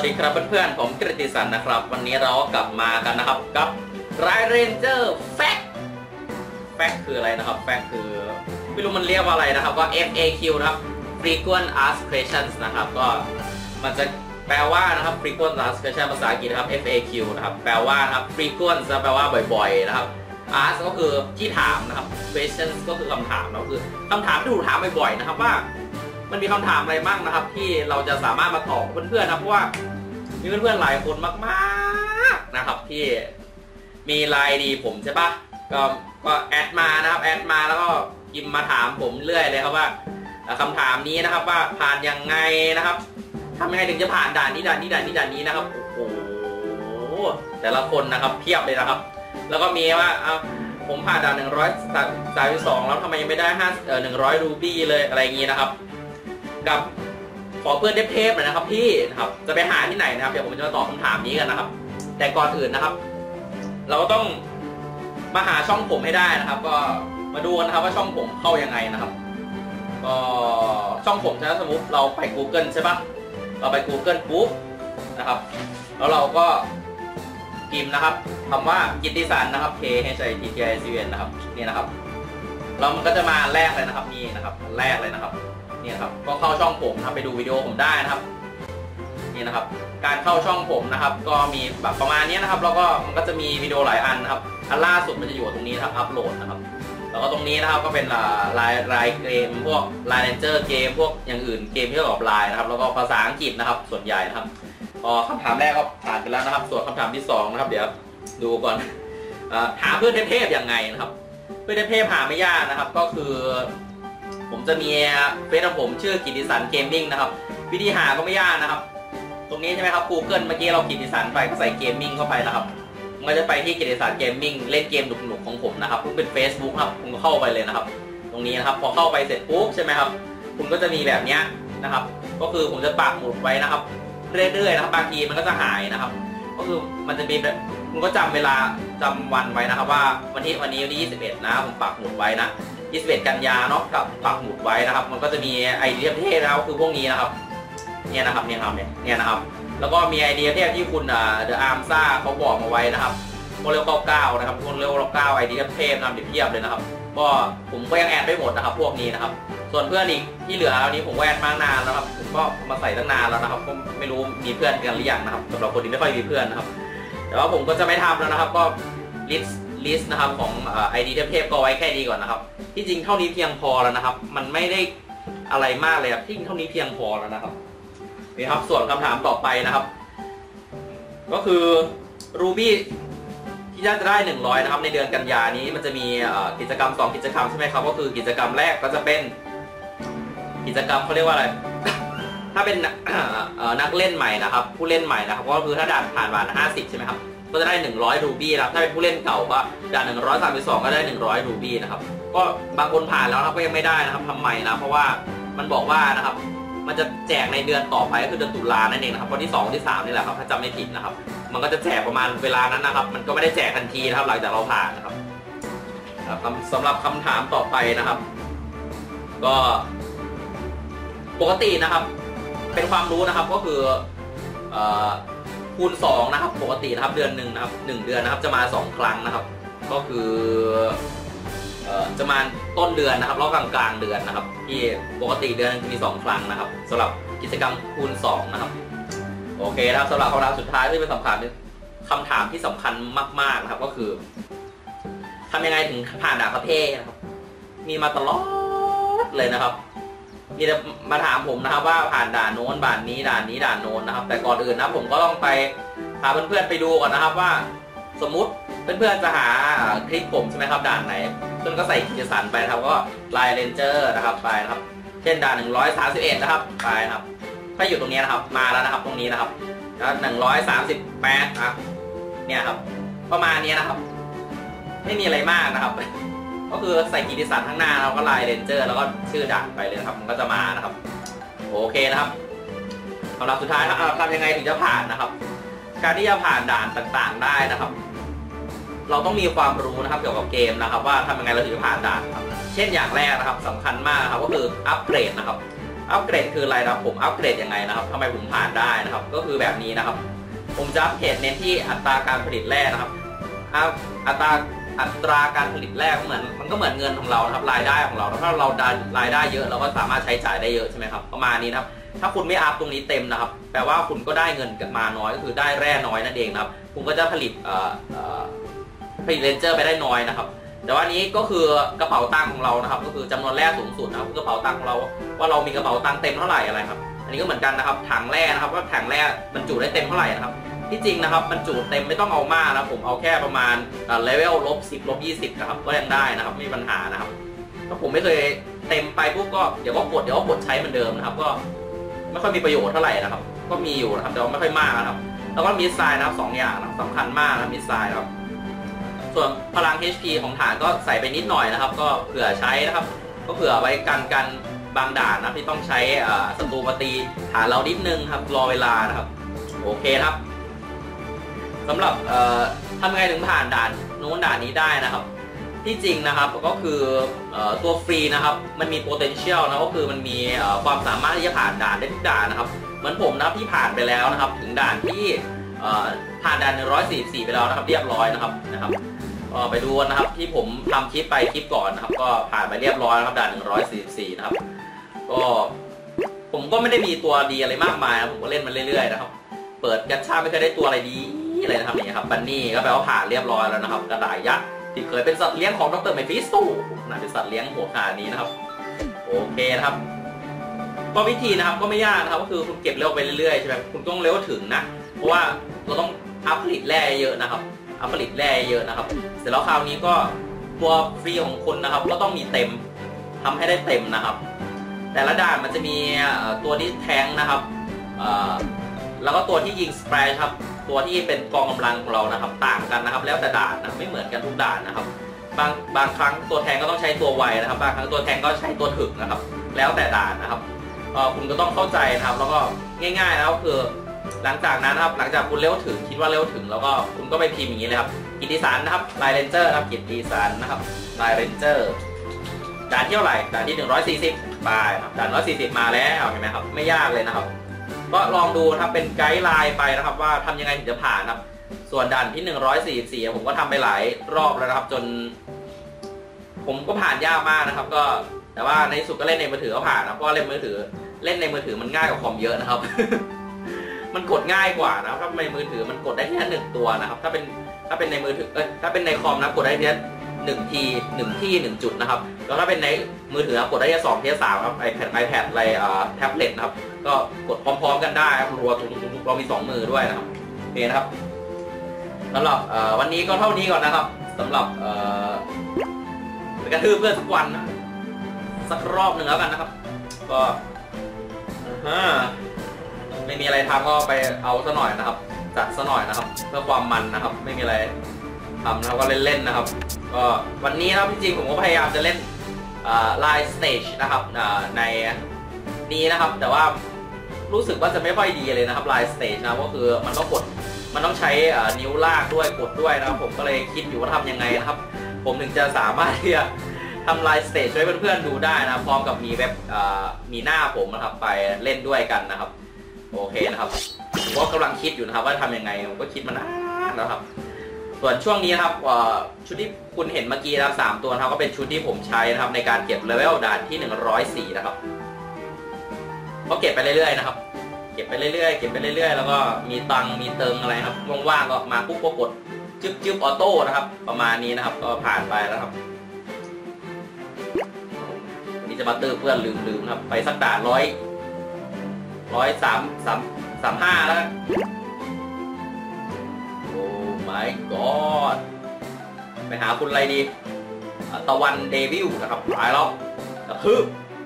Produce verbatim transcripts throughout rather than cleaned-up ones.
วัสดีครับเพื่อนๆผมกฤติสันนะครับวันนี้เรากลับมากันนะครับกับ Raid Ranger Fact Fact คืออะไรนะครับ Fact คือไม่รู้มันเรียกว่าอะไรนะครับก็ เอฟ เอ คิว นะครับ Frequent Asked Questions นะครับก็มันจะแปลว่านะครับ Frequent Asked Questions ภาษาอังกฤษนะครับ เอฟ เอ คิว นะครับแปลว่านะครับ Frequent แปลว่าบ่อยๆนะครับ Ask ก็คือที่ถามนะครับ Questions ก็คือคำถามนะคือคำถามที่ถูกถามบ่อยๆนะครับว่ามันมีคำถามอะไรบ้างนะครับที่เราจะสามารถมาตอบเพื่อนๆนะเพราะว่ามีเพื่อนๆหลายคนมากๆนะครับที่มีไลน์ดีผมใช่ปะก็ก็แอดมานะครับแอดมาแล้วก็พิมพ์มาถามผมเรื่อยเลยครับว่าคำถามนี้นะครับว่าผ่านยังไงนะครับทำยังไงถึงจะผ่านด่านนี้ด่านนี้ด่านนี้ด่านนี้นะครับโอ้โหแต่ละคนนะครับเพียบเลยนะครับแล้วก็มีว่าผมผ่านด่านหนึ่งร้อยสามสิบสองแล้วทำไมยังไม่ได้ห้าเอ่อหนึ่งร้อยรูบี้เลยอะไรอย่างนี้นะครับกับขอเพื่อนเทพๆหน่อยนะครับพี่นะครับจะไปหาที่ไหนนะครับเดี๋ยวผมจะมาตอบคำถามนี้กันนะครับแต่ก่อนอื่นนะครับเราก็ต้องมาหาช่องผมให้ได้นะครับก็มาดูกันนะครับว่าช่องผมเข้ายังไงนะครับก็ช่องผมถ้าสมมติเราไป Google ใช่ปะเราไป Google ปุ๊บนะครับแล้วเราก็พิมพ์นะครับคำว่ากิตติสันนะครับ K H I T T I S U N นะครับนี่นะครับแล้วมันก็จะมาแรกเลยนะครับนี่นะครับแรกเลยนะครับนี่ครับก็เข้าช่องผมนะครับไปดูวิดีโอผมได้นะครับนี่นะครับการเข้าช่องผมนะครับก็มีแบบประมาณนี้นะครับแล้วก็มันก็จะมีวิดีโอหลายอันนะครับอันล่าสุดมันจะอยู่ตรงนี้นะครับอัปโหลดนะครับแล้วก็ตรงนี้นะครับก็เป็นลายลายเกมพวกลายเรนเจอร์เกมพวกอย่างอื่นเกมที่เกี่ยวกับลายนะครับแล้วก็ภาษาอังกฤษนะครับส่วนใหญ่นะครับพอคำถามแรกก็ผ่านไปแล้วนะครับส่วนคำถามที่สองนะครับเดี๋ยวดูก่อนหาเพื่อนเทพๆยังไงนะครับเพื่อนเทพๆหาไม่ยากนะครับก็คือผมจะมีเฟซของผมชื่อกิตติสันเกมมิ่งนะครับวิธีหาก็ไม่ยากนะครับตรงนี้ใช่ไหมครับ Google เมื่อกี้เรากิตติสันไปก็ใส่เกมมิ่งเข้าไปนะครับมันจะไปที่กิตติสันเกมมิ่งเล่นเกมหนุกๆของผมนะครับคุณเป็น Facebook ครับคุณก็เข้าไปเลยนะครับตรงนี้นะครับพอเข้าไปเสร็จปุ๊บใช่ไหมครับคุณก็จะมีแบบนี้นะครับก็คือผมจะปักหมุดไว้นะครับเรื่อยๆนะครับบางทีมันก็จะหายนะครับก็คือมันจะมีแบบคุณก็จำเวลาจำวันไว้นะครับว่าวันที่วันนี้วันที่ยี่สิบเอ็ดนะผมปักหมุดไว้นะยี่สิบเอ็ดกันยาเนาะกับปักหมุดไว้นะครับมันก็จะมีไอเดียเทพนะครับคือพวกนี้นะครับเนี่ยนะครับเนี่ยครับเนี่ยนะครับแล้วก็มีไอเดียเทพที่คุณเดอะอาร์มซ่าเขาบอกมาไว้นะครับโมเดลเก้าเก้านะครับโมเดลเก้าไอเดียเทพนำเดี๋ยวเพียบเลยนะครับก็ผมก็ยังแอดไม่หมดนะครับพวกนี้นะครับส่วนเพื่อนอีกที่เหลืออันนี้ผมแอดมานานแล้วครับผมก็มาใส่ตั้งนานแล้วนะครับก็ไม่รู้มีเพื่อนกันหรือยังนะครับสำหรับคนที่ไม่ค่อยมีเพื่อนนะครับแต่ว่าผมก็จะไม่ทำแล้วนะครับก็ลิสต์ลิสต์นะครับของไอเดียเทพก็ไว้แค่นี้ก่อนนะครับที่จริงเท่านี้เพียงพอแล้วนะครับมันไม่ได้อะไรมากเลยครับที่จริงเท่านี้เพียงพอแล้วนะครับนี่ครับส่วนคำถามต่อไปนะครับก็คือ Ruby ที่จะได้หนึ่งร้อยนะครับในเดือนกันยานี้มันจะมีกิจกรรมสองกิจกรรมใช่ไหมครับก็คือกิจกรรมแรกก็จะเป็นกิจกรรมเขาเรียกว่าอะไร ถ้าเป็นนักเล่นใหม่นะครับผู้เล่นใหม่นะครับก็คือถ้าด่านผ่านด่านห้าสิบใช่ไหมครับก็จะได้หนึ่งร้อยรูบี้นะครับถ้าเป็นผู้เล่นเก่าก็ด่านหนึ่งร้อยสามสิบสองก็ได้หนึ่งร้อยรูบี้นะครับก็บางคนผ่านแล้วนะครับก็ยังไม่ได้นะครับทำไมนะเพราะว่ามันบอกว่านะครับมันจะแจกในเดือนต่อไปก็คือเดือนตุลานั่นเองนะครับวันที่สองที่สามนี่แหละครับถ้าจำไม่ผิดนะครับมันก็จะแจกประมาณเวลานั้นนะครับมันก็ไม่ได้แจกทันทีนะครับหลังจากเราผ่านนะครับสำหรับคำถามต่อไปนะครับก็ปกตินะครับเป็นความรู้นะครับก็คือคูณสองนะครับปกตินะครับเดือนหนึ่งนะครับหนึ่งเดือนนะครับจะมาสองครั้งนะครับก็คือจะมาต้นเดือนนะครับแล้วกลางกลางเดือนนะครับที่ปกติเดือนนึงมีสองครั้งนะครับสำหรับกิจกรรมคูณสองนะครับโอเคนะครับสำหรับคำถามสุดท้ายที่เป็นสำคัญคำถามที่สำคัญมากๆนะครับก็คือทำยังไงถึงผ่านด่านประเภทนะครับมีมาตลอดเลยนะครับมีแต่มาถามผมนะครับว่าผ่านด่านโน้นด่านนี้ด่านนี้ด่านโน้นนะครับแต่ก่อนอื่นนะผมก็ต้องไปพาเพื่อนๆไปดูก่อนนะครับว่าสมมุติเพื่อนๆจะหาคลิปผมใช่ไหมครับด่านไหนเพื่อนก็ใส่กิจสันไปครับก็ไลน์เรนเจอร์นะครับไปนะครับเช่นด่านหนึ่งร้อยสามสิบเอ็ดนะครับไปนะครับถ้าอยู่ตรงนี้นะครับมาแล้วนะครับตรงนี้นะครับแล้วหนึ่งร้อยสามสิบแปดครับเนี่ยครับประมาณนี้นะครับไม่มีอะไรมากนะครับก็คือใส่กิตติสันข้างหน้าเราก็ไลน์เรนเจอร์แล้วก็ชื่อด่านไปเลยนะครับมันก็จะมานะครับโอเคนะครับสำหรับสุดท้ายนะครับทำยังไงถึงจะผ่านนะครับการที่จะผ่านด่านต่างๆได้นะครับเราต้องมีความรู้นะครับเกี่ยวกับเกมนะครับว่าทำยังไงเราถึงจะผ่านด่านครับเช่นอย่างแรกนะครับสำคัญมากครับก็คืออัปเกรดนะครับอัปเกรดคืออะไรนะผมอัปเกรดยังไงนะครับทำไมผมผ่านได้นะครับก็คือแบบนี้นะครับผมจะอัปเกรดเน้นที่อัตราการผลิตแร่นะครับอัตราอัตราการผลิตแร่ก็เหมือนมันก็เหมือนเงินของเรานะครับรายได้ของเราถ้าเราได้รายได้เยอะเราก็สามารถใช้จ่ายได้เยอะใช่ไหมครับประมาณนี้นะครับถ้าคุณไม่อัพตรงนี้เต็มนะครับแปลว่าคุณก็ได้เงินมาน้อยก็คือได้แร่น้อยนั่นเองนะครับคุณก็จะผลิตผลิตเรนเจอร์ไปได้น้อยนะครับแต่ว่านี้ก็คือกระเป๋าตังค์ของเรานะครับก็คือจำนวนแร่สูงสุดนะครับกระเป๋าตังค์ของเราว่าเรามีกระเป๋าตังค์เต็มเท่าไหร่อะไรครับอันนี้ก็เหมือนกันนะครับถังแร่นะครับว่าถังแร่บรรจุได้เต็มเท่าไหร่นะครับที่จริงนะครับบรรจุเต็มไม่ต้องเอามากนะผมเอาแค่ประมาณเลเวลลบสิบลบยี่สิบนะครับก็ยังได้นะครับไม่มีปัญหานะครับถ้าผมไม่เคยเต็มไปปุ๊บก็เดี๋ยวก็กดเดี๋ยวก็กดใช้เหมือนเดิมนะครับก็ไม่ค่อยมีประโยชน์เท่าไหร่นะครับก็มีอยู่นะครับแต่ว่าไม่ค่อยมากนะครับแล้วก็มิสไซล์นะครับสองอย่างนะสำคัญมากนะมิสไซล์ครับส่วนพลัง เอช พี ของฐานก็ใส่ไปนิดหน่อยนะครับก็เผื่อใช้นะครับก็เผื่อไว้กันกันบางด่านนะที่ต้องใช้ศัตรูมาตีฐานเรานิดนึงครับรอเวลานะครับโอเคครับสำหรับทำไงถึงผ่านด่านนู้นด่านนี้ได้นะครับที่จริงนะครับก็คือตัวฟรีนะครับมันมี potential นะก็คือมันมีความสามารถที่จะผ่านด่านได้ทุกด่านนะครับเหมือนผมนะครับที่ผ่านไปแล้วนะครับถึงด่านที่ผ่านด่านหนึ่งร้อยสี่สิบสี่ไปแล้วนะครับเรียบร้อยนะครับนะครับไปดูนะครับที่ผมทำคลิปไปคลิปก่อนนะครับก็ผ่านไปเรียบร้อยนะครับด่านหนึ่งร้อยสี่สิบสี่นะครับก็ผมก็ไม่ได้มีตัวดีอะไรมากมายนะผมก็เล่นมาเรื่อยๆนะครับเปิดกัญชาไม่เคยได้ตัวอะไรดีอะไรนะครับอย่างเงี้ยครับบันนี่ก็แปลว่าผ่านเรียบร้อยแล้วนะครับกระต่ายยักษ์ที่เคยเป็นสัตว์เลี้ยงของดร.เมฟิสโตนะเป็นสัตว์เลี้ยงหัวขานี้นะครับโอเคนะครับก็วิธีนะครับก็ไม่ยากนะครับก็คือคุณเก็บเร็วไปเรื่อยๆใช่ไหมคุณต้องเร็วถึงนะเพราะว่าเราต้องอัพผลิตแร่เยอะนะครับอัพผลิตแร่เยอะนะครับเสร็จแล้วคราวนี้ก็ตัวฟรีของคุณนะครับก็ต้องมีเต็มทำให้ได้เต็มนะครับแต่ละด่านมันจะมีตัวที่แทงนะครับแล้วก็ตัวที่ยิงสเปรย์ครับตัวที่เป็นกองกำลังของเรานะครับต่างกันนะครับแล้วแต่ด่านนะไม่เหมือนกันทุกด่านนะครับบางบางครั้งตัวแทงก็ต้องใช้ตัวไวนะครับบางครั้งตัวแทงก็ใช้ตัวถึกนะครับแล้วแต่ด่านนะครับคุณก็ต้องเข้าใจนะครับแล้วก็ง่ายๆแล้วคือหลังจากนั้นนะครับหลังจากคุณเร็วถึงคิดว่าเร็วถึงแล้วก็คุณก็ไปพิมพ์อย่างนี้เลยครับกิตติสารนะครับลายเรนเจอร์นะครับกิตติสารนะครับลายเรนเจอร์ด่านที่เท่าไหร่ด่านที่หนึ่งร้อยสี่สิบไปครับด่านหนึ่งร้อยสี่สิบมาแล้วเห็นไหมครับไม่ยากเลยนะครับก็ลองดูครับเป็นไกด์ไลน์ไปนะครับว่าทำยังไงถึงจะผ่านครับส่วนด่านที่หนึ่งร้อยสี่สิบสี่ผมก็ทำไปหลายรอบแล้วนะครับจนผมก็ผ่านยากมากนะครับก็แต่ว่าในสุดก็เล่นในมือถือก็ผ่านนะเพราะเล่นมือถือเล่นในมือถือมันง่ายกว่าคอมเยอะนะครับ มันกดง่ายกว่านะครับถ้าในมือถือมันกดได้แค่หนึ่งตัวนะครับถ้าเป็นถ้าเป็นในมือถือเอ้ยถ้าเป็นในคอมนะกดได้แค่หนึ่งทีหนึ่งที่หนึ่งจุดนะครับแล้วถ้าเป็นในมือถือกดได้แค่สองทีสามครับ iPad iPad อะไรอ่าแท็บเล็ตนะครับก็กดพร้อมๆกันได้ครับรัวทุกๆเรามีสองมือด้วยนะครับโอเคนะครับสำหรับวันนี้ก็เท่านี้ก่อนนะครับสำหรับกระทืบเพื่อนสักวันนะสักรอบหนึ่งแล้วกันนะครับก็ไม่มีอะไรทำก็ไปเอาซะหน่อยนะครับจัดซะหน่อยนะครับเพื่อความมันนะครับไม่มีอะไรทำนะครับก็เล่นๆนะครับก็วันนี้นะครับจริงๆผมก็พยายามจะเล่นไลน์สเตจนะครับในนี้นะครับแต่ว่ารู้สึกว่าจะไม่ค่อยดีเลยนะครับไลน์สเตจนะก็คือมันต้องกดมันต้องใช้นิ้วลากด้วยกดด้วยนะครับผมก็เลยคิดอยู่ว่าทำยังไงนะครับผมถึงจะสามารถที่จะทำไลน์สเตจให้เพื่อนๆดูได้นะพร้อมกับมีเว็บมีหน้าผมนะครับไปเล่นด้วยกันนะครับโอเคนะครับผมก็กำลังคิดอยู่นะครับว่าทำยังไงผมก็คิดมานานแล้วครับส่วนช่วงนี้นะครับชุดที่คุณเห็นเมื่อกี้นะครับสามตัวนะครับก็เป็นชุดที่ผมใช้นะครับในการเก็บเลเวลด่านที่หนึ่งร้อยสี่นะครับก็เก็บไปเรื่อยๆนะครับเก็บไปเรื่อยๆเก็บไปเรื่อยๆแล้วก็มีตังมีเติงอะไรครับว่างๆก็มาปุ๊บก็กดจึ๊บจึ๊บออโต้นะครับประมาณนี้นะครับก็ผ่านไปแล้วครับนี่จะมาเติมเพื่อนลืมๆครับไปสักด่านร้อยร้อยสามสามสามห้าแล้วโอ้ my god ไปหาคุณอะไรดีตะวันเดวิลนะครับตายแล้วกระทืบ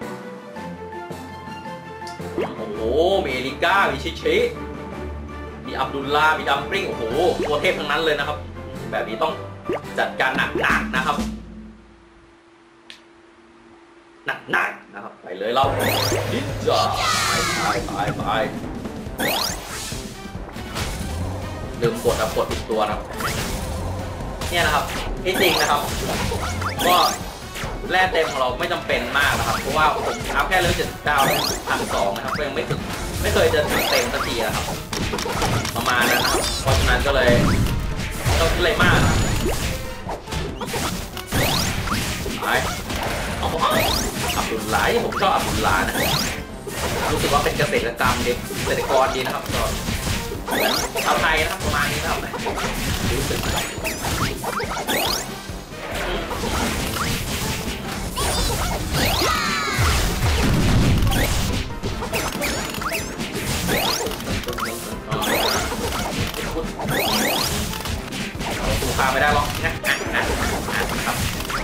โอ้โหมีเอลิก้ามีชิชิมีอับดุลลามีดัมปริงโอ้โหตัวเทพทั้งนั้นเลยนะครับแบบนี้ต้องจัดการหนักๆนะครับหนักๆนะครับไปเลยเราดิจ้าไปไปไปลืมกดนะกดติดตัวนะครับเนี่ยนะครับที่จริงนะครับก็แร่เต็มของเราไม่จำเป็นมากนะครับเพราะว่าผมอัพแค่เลเวลเจ็ดสิบเก้าพันสองนะครับก็ยังไม่ถึงไม่เคยจะถึงเต็มสักทีนะครับประมาณนั้นนะครับเพราะฉะนั้นก็เลยต้องเลยมากไปเอาอับดุลลาห์ผมชอบอับดุลลาห์นะรู้สึกว่าเป็นเกษตรกรรมดีเกษตรกรดีนะครับก็เหมือนชาวไทยนะครับประมาณนี้นะครับรู้สึกสู้ข้าไม่ได้หรอกนะนะครับ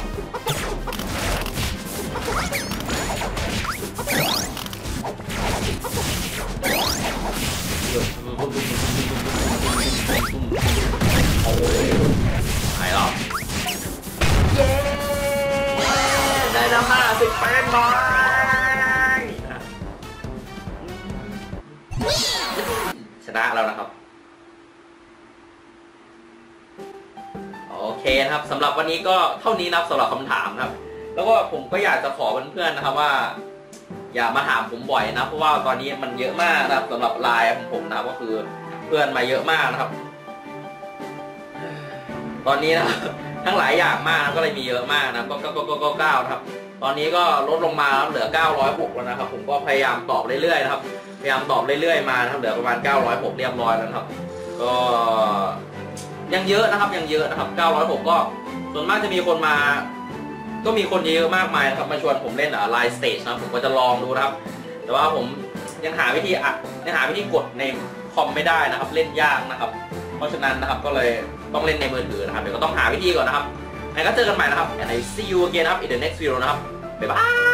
หายหรอเย้ได้แล้วห้าสิบเป็นบอยชนะแล้วนะครับโอเคนะครับสำหรับวันนี้ก็เท่านี้นะครับสำหรับคำถามครับแล้วก็ผมก็อยากจะขอเพื่อนๆนะครับว่าอย่ามาถามผมบ่อยนะเพราะว่าตอนนี้มันเยอะมากนะครับสำหรับไลน์ของผมนะครับก็คือเพื่อนมาเยอะมากนะครับตอนนี้นะทั้งหลายอย่างมากก็เลยมีเยอะมากนะก็ก็ก็ก็เก้าครับตอนนี้ก็ลดลงมาแล้วเหลือเก้าร้อยหกแล้วนะครับผมก็พยายามตอบเรื่อยๆนะครับพยายามตอบเรื่อยๆมานะครับเหลือประมาณเก้าร้อยหกเรียบร้อยแล้วครับก็ยังเยอะนะครับยังเยอะนะครับเก้าร้อยหกก็ส่วนมากจะมีคนมาก็มีคนเยอะมากมายนะครับมาชวนผมเล่นอ่ะไลน์สเตจนะผมก็จะลองดูนะครับแต่ว่าผมยังหาวิธีอ่ะยังหาวิธีกดในคอมไม่ได้นะครับเล่นยากนะครับเพราะฉะนั้นนะครับก็เลยต้องเล่นในมือถือนะครับเดี๋ยวก็ต้องหาวิธีก่อนนะครับงั้นก็เจอกันใหม่นะครับ and I see you again นะครับ in the next video นะครับบ๊ายบาย